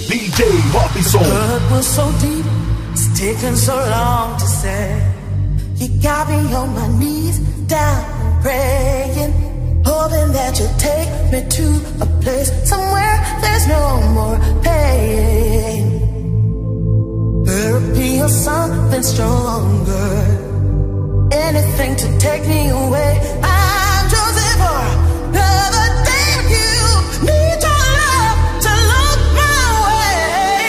DJ Robinson. Hurt was so deep, it's taken so long to say. You got me on my knees, down and praying, hoping that you'll take me to a place somewhere there's no more pain. Therapy or something stronger, anything to take me away. I'm chosen for another day with you. Need your love to look my way.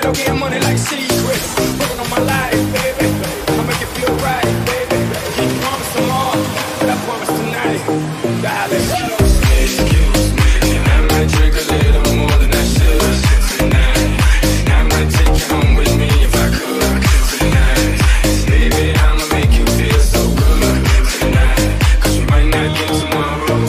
Go getting money like secret. Working on my life, baby. I'll make it feel right, baby. Can't promise tomorrow, but I promise tonight, darling. Excuse me, and I might drink a little more than I should tonight. And I might take you home with me if I could tonight. Baby, I'ma make you feel so good tonight. 'Cause we might not get tomorrow.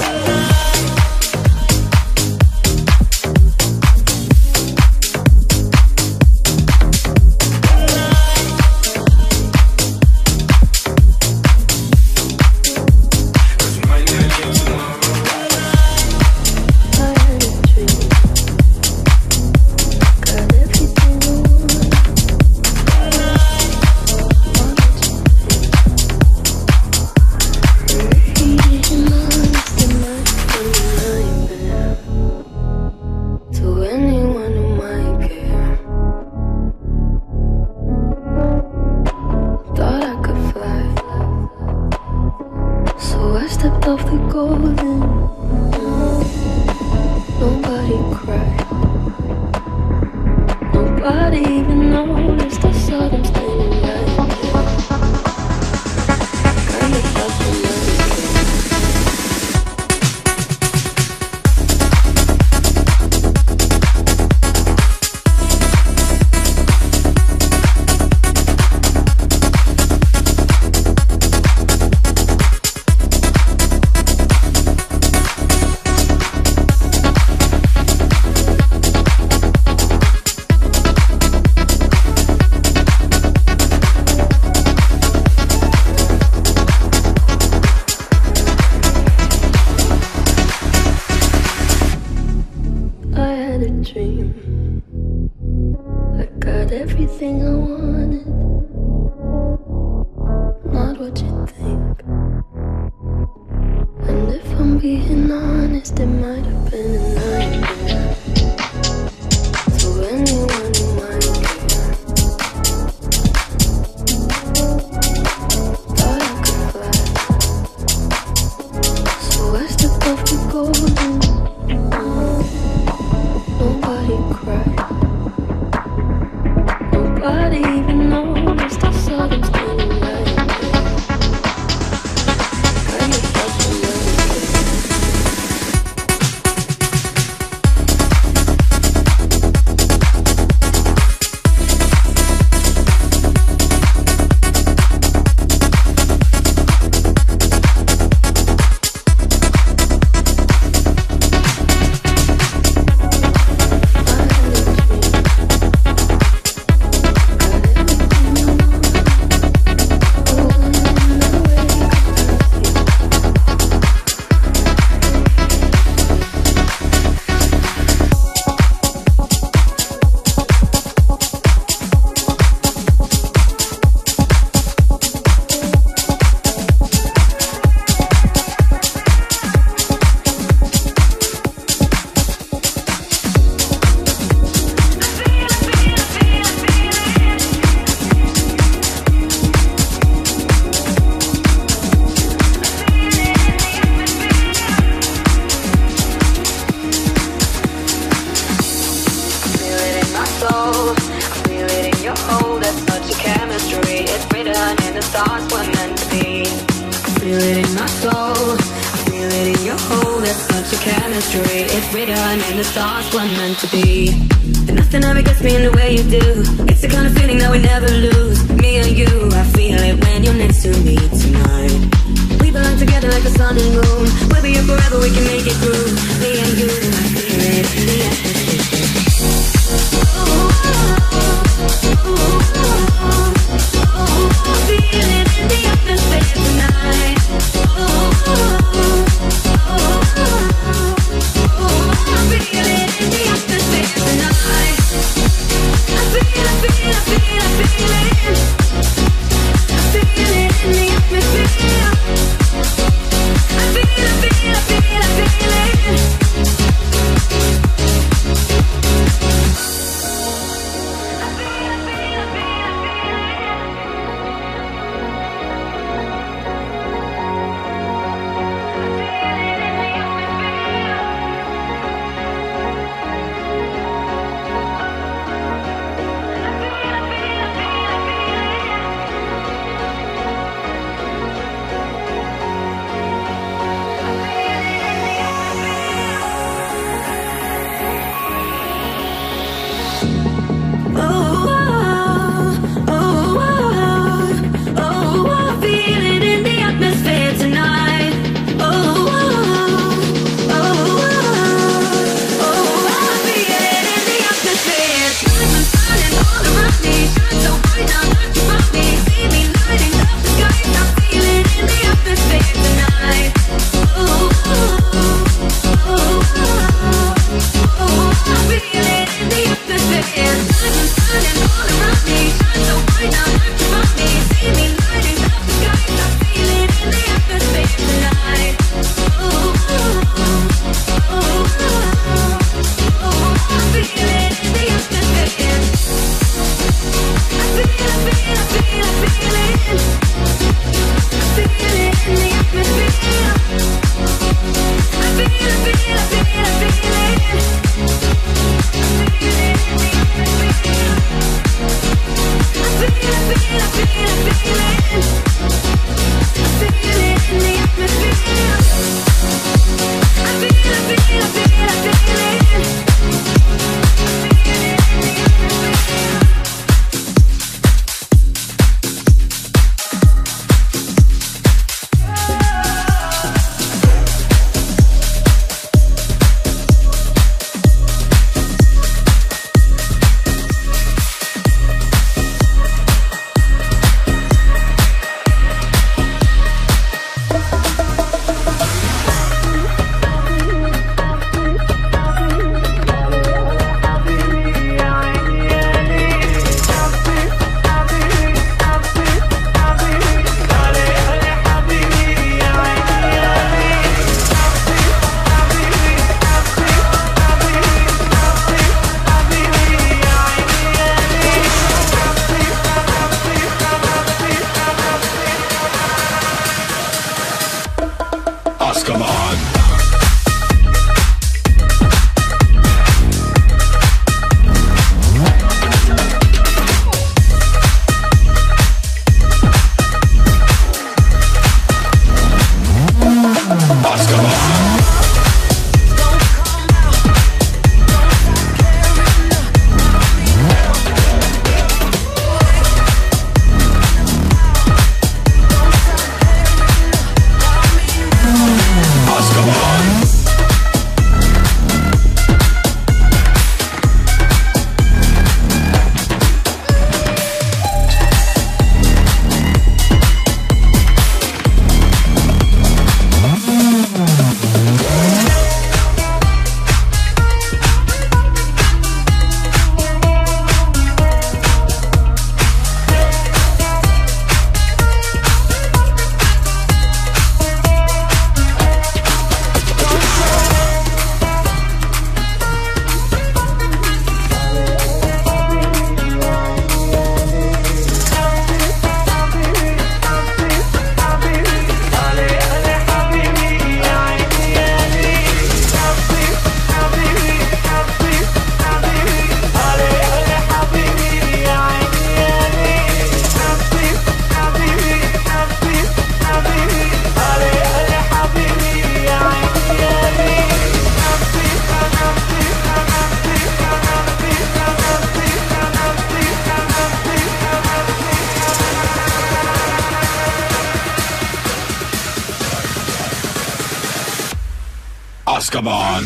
Azkaban.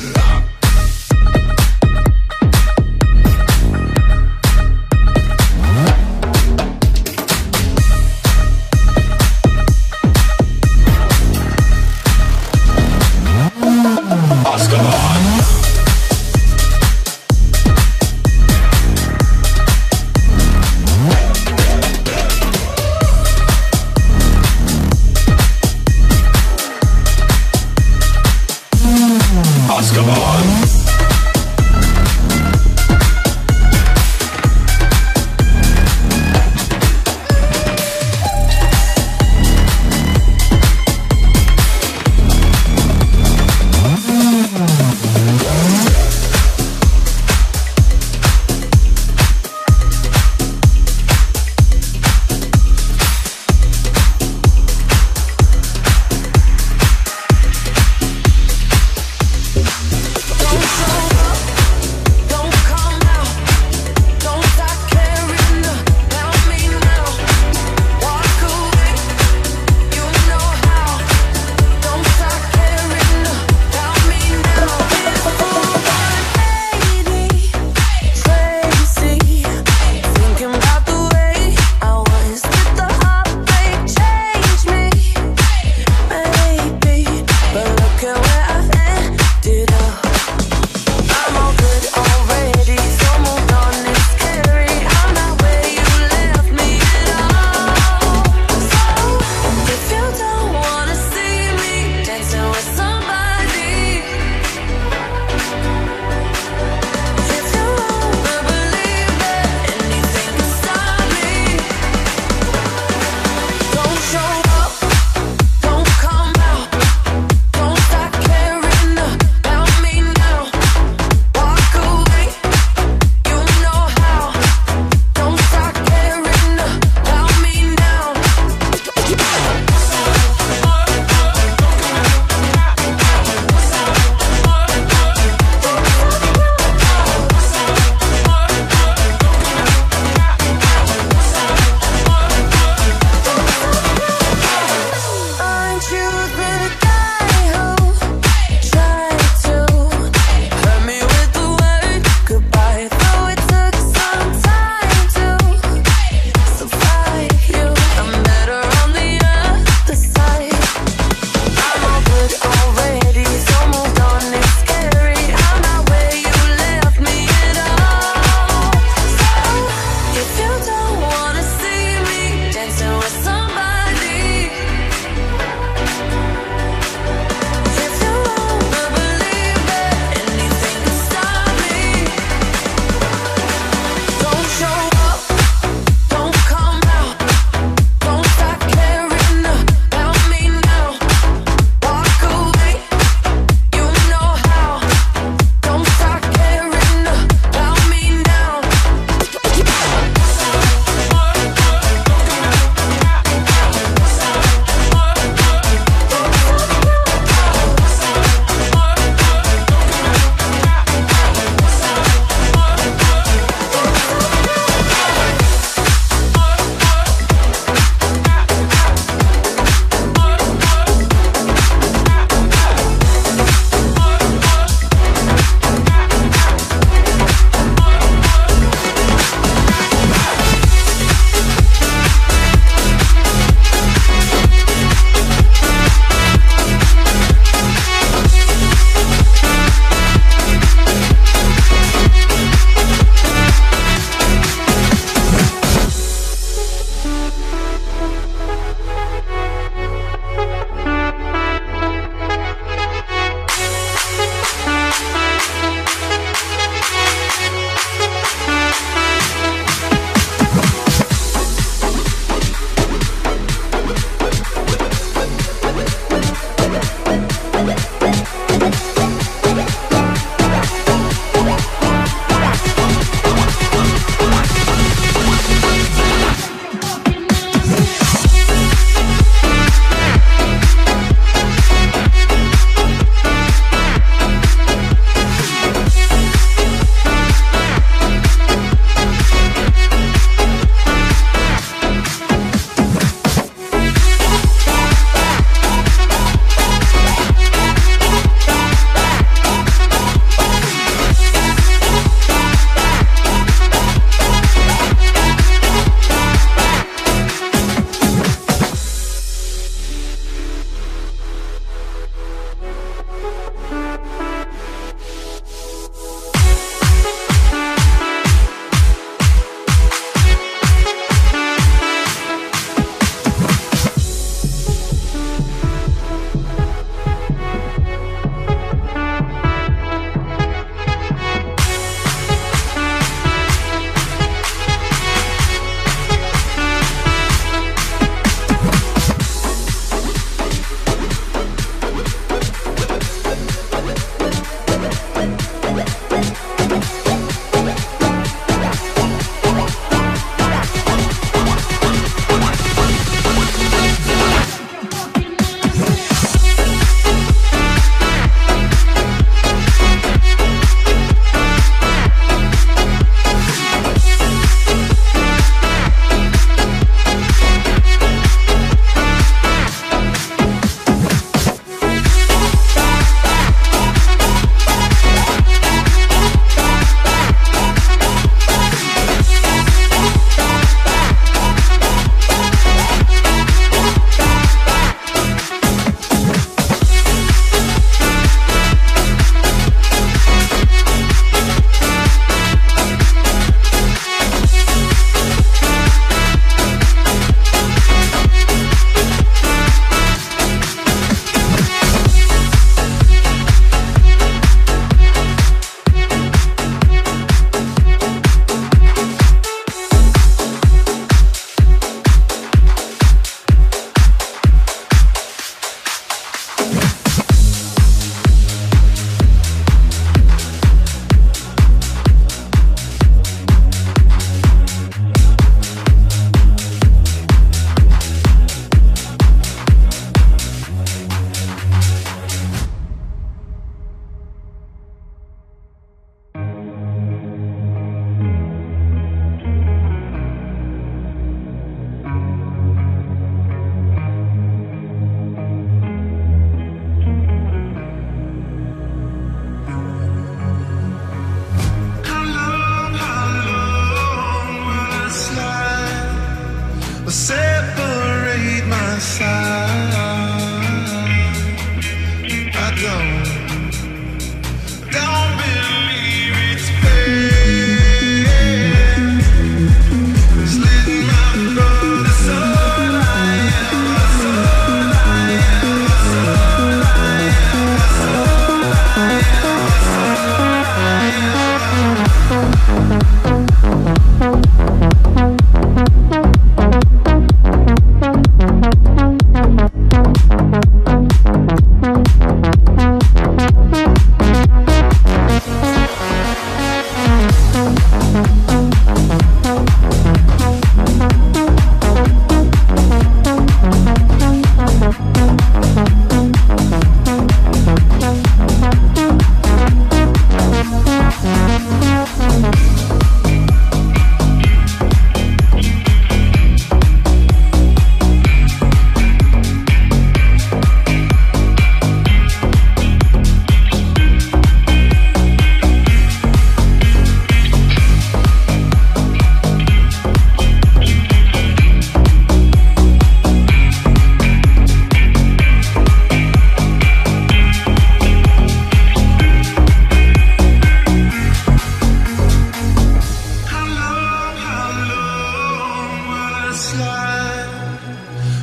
Azkaban.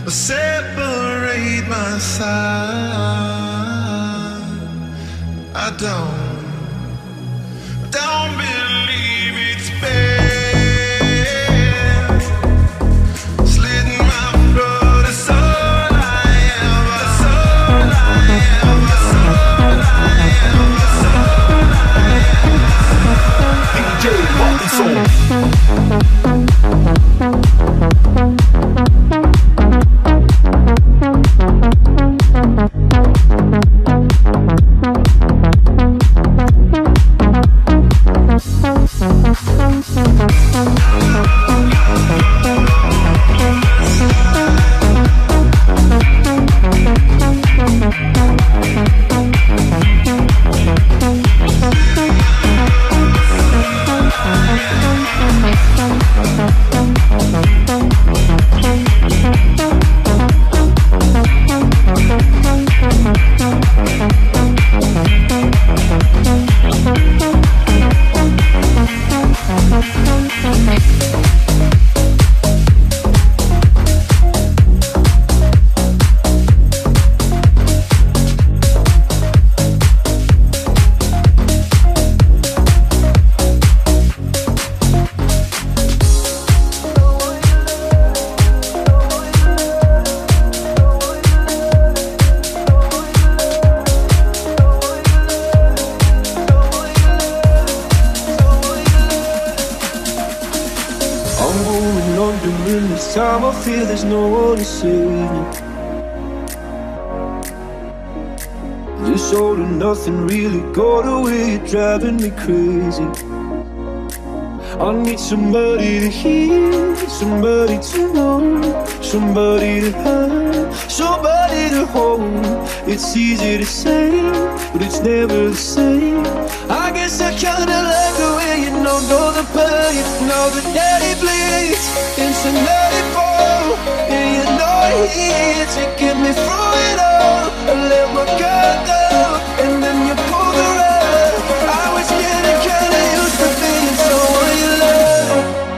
separate my side. I don't believe it's fair. Slitting my throat is all I am. That's all I am. That's all I am. That's all I am. DJ Robinson. Time I feel there's no one to save me. This all and nothing really got away, you're driving me crazy. I need somebody to hear, somebody to know, somebody to have, somebody to hold. It's easy to say, but it's never the same. I guess I kinda like the way you know the pain. Now the daddy bleeds into nightfall, and you're not here to get me through it all. I let my guard down, and then you pull the rug. I was getting kinda used to being someone you love.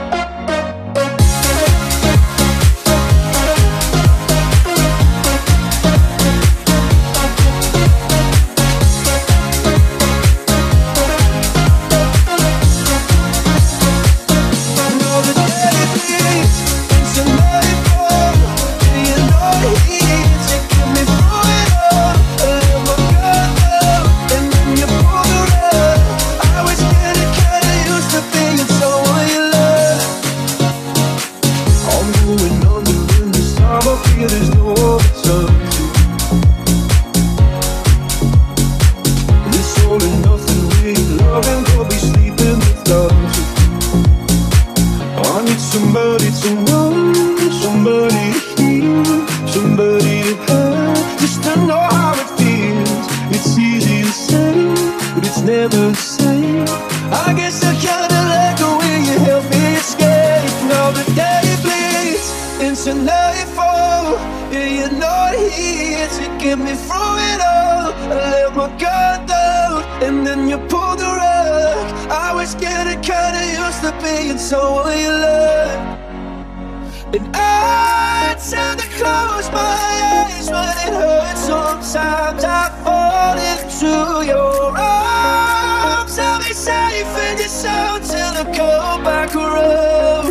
Somebody to know, somebody to hear, somebody to have, just to know how it feels. It's easy to say, but it's never the same. I guess I kinda like the way you help me escape. Now the day bleeds into nightfall, and you're not here to get me through it all. I let my guard down, and then you pulled the rug. I was getting kinda used to being someone you love. And I tend to close my eyes when it hurts. Sometimes I fall into your arms. I'll be safe in your soul till I come back around.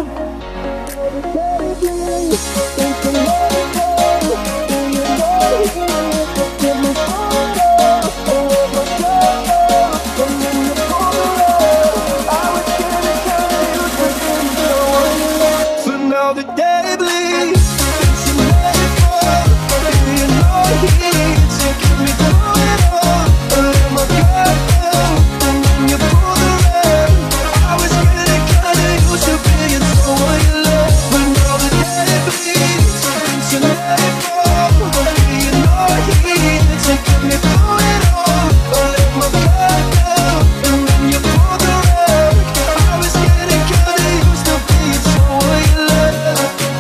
The day bleeds into nightfall, and you're not here to get me through it all. I let my guard down, and then you pull the rug. I was getting kinda used to being someone you love, but now the day bleeds into nightfall, and you're not here to get me through it all. I let my guard down, and then you pull the rug. I was getting kinda used to being someone you love.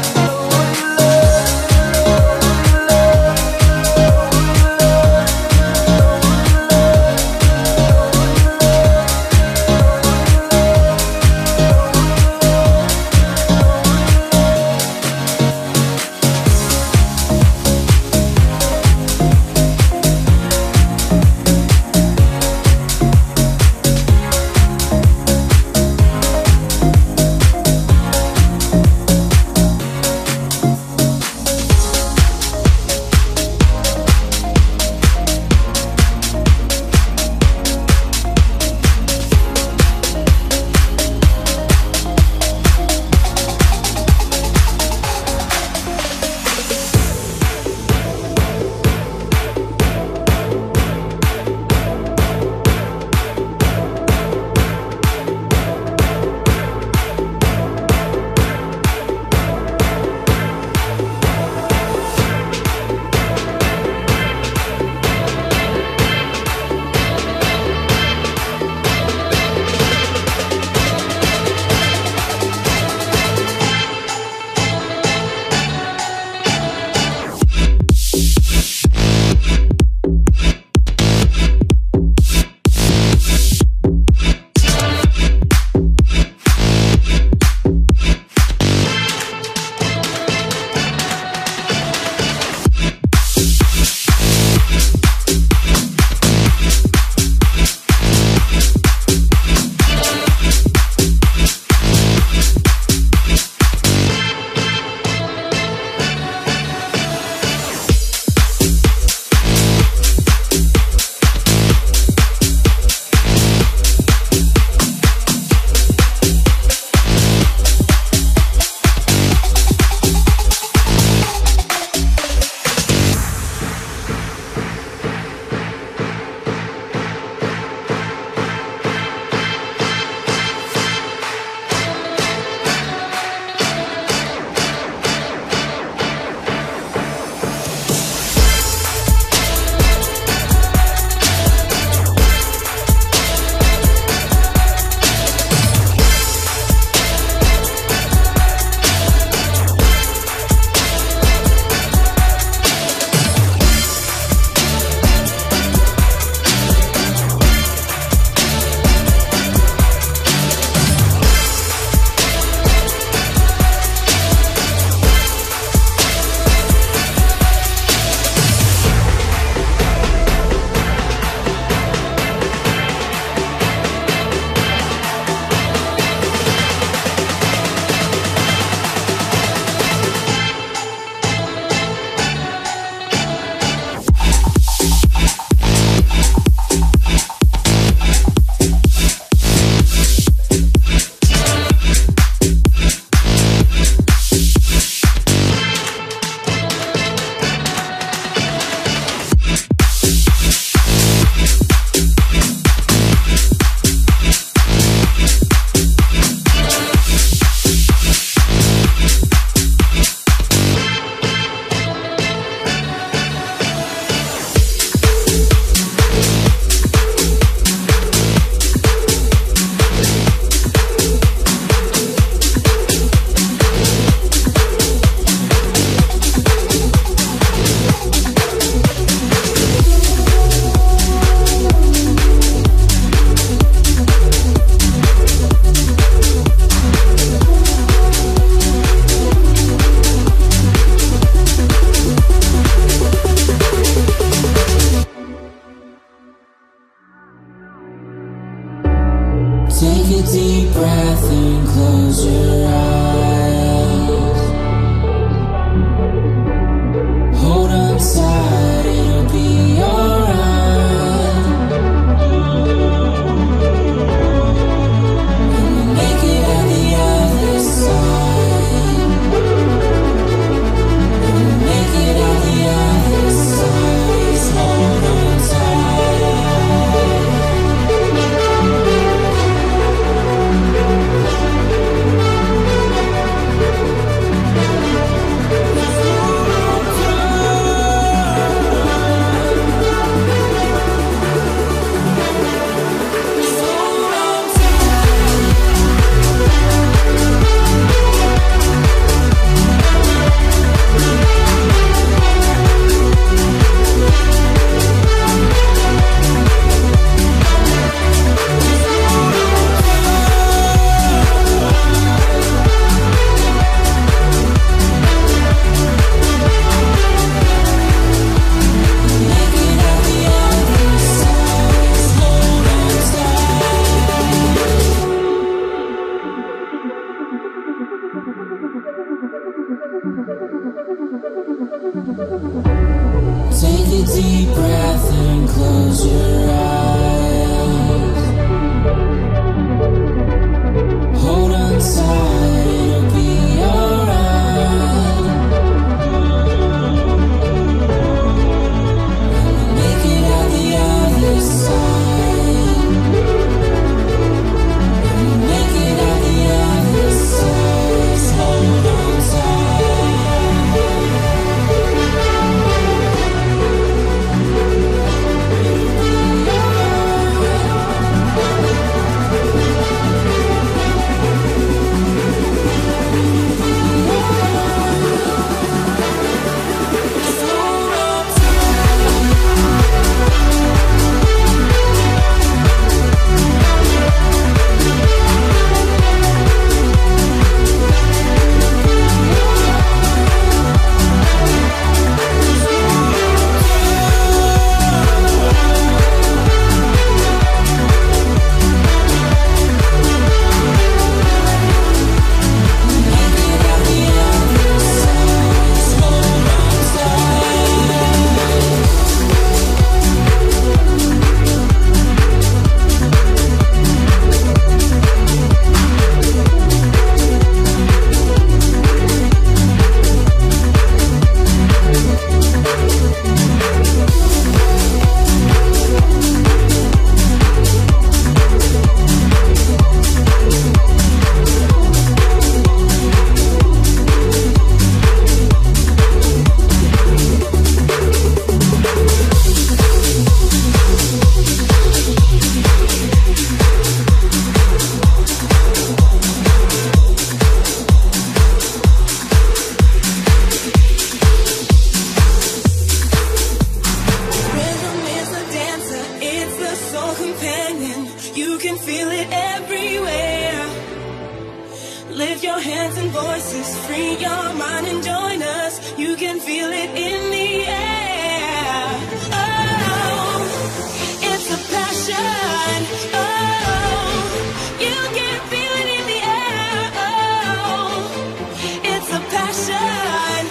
hands and voices, free your mind and join us. You can feel it in the air. Oh, it's a passion. Oh, you can feel it in the air. Oh, it's a passion.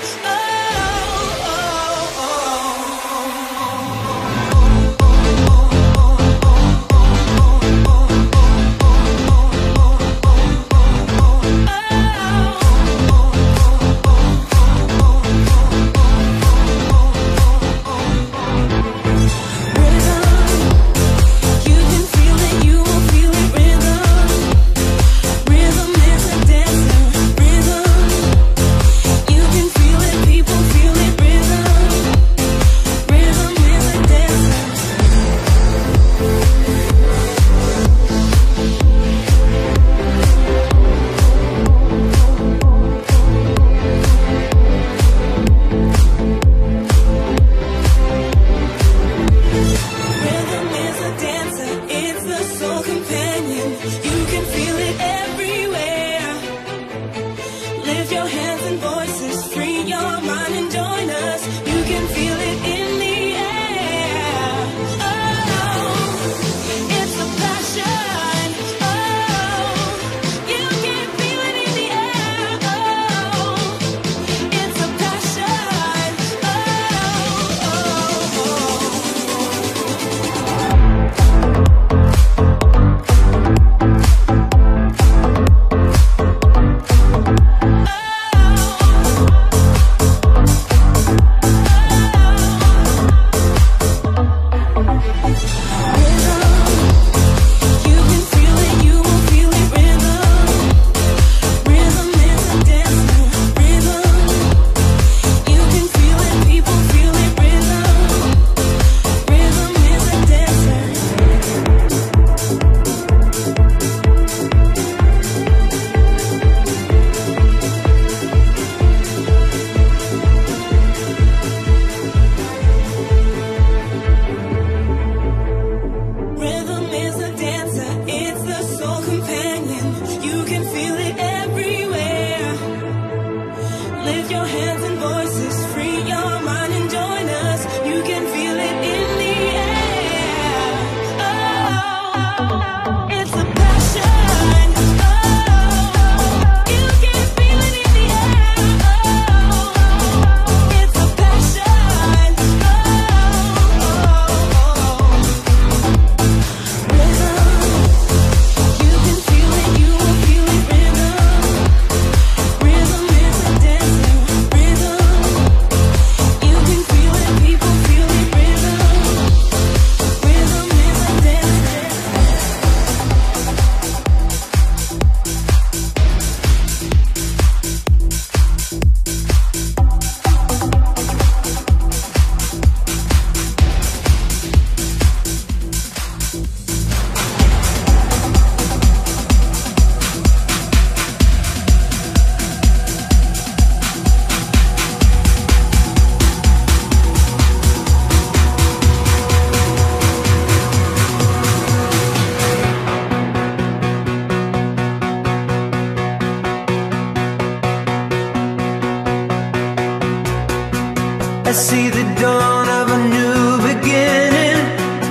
I see the dawn of a new beginning.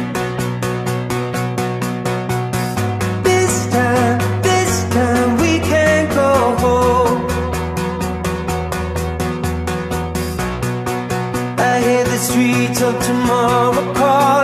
This time we can't go home. I hear the streets of tomorrow call.